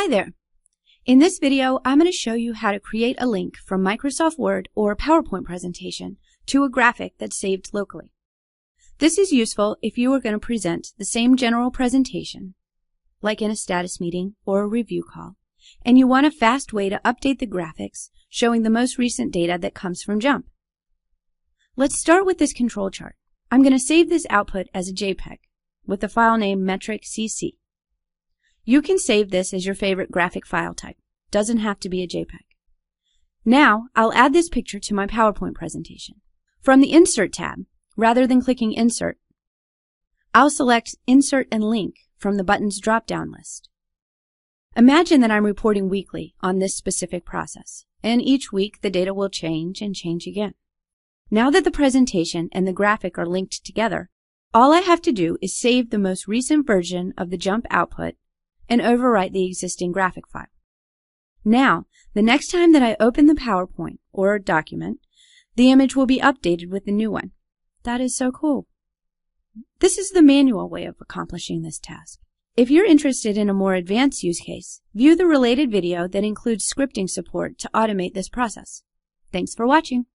Hi there! In this video, I'm going to show you how to create a link from Microsoft Word or a PowerPoint presentation to a graphic that's saved locally. This is useful if you are going to present the same general presentation, like in a status meeting or a review call, and you want a fast way to update the graphics showing the most recent data that comes from JMP. Let's start with this control chart. I'm going to save this output as a JPEG with the file name metric.cc. You can save this as your favorite graphic file type. Doesn't have to be a JPEG. Now, I'll add this picture to my PowerPoint presentation. From the Insert tab, rather than clicking Insert, I'll select Insert and Link from the button's drop-down list. Imagine that I'm reporting weekly on this specific process, and each week the data will change and change again. Now that the presentation and the graphic are linked together, all I have to do is save the most recent version of the JMP output and overwrite the existing graphic file. Now, the next time that I open the PowerPoint or document, the image will be updated with the new one. That is so cool. This is the manual way of accomplishing this task. If you're interested in a more advanced use case, view the related video that includes scripting support to automate this process. Thanks for watching.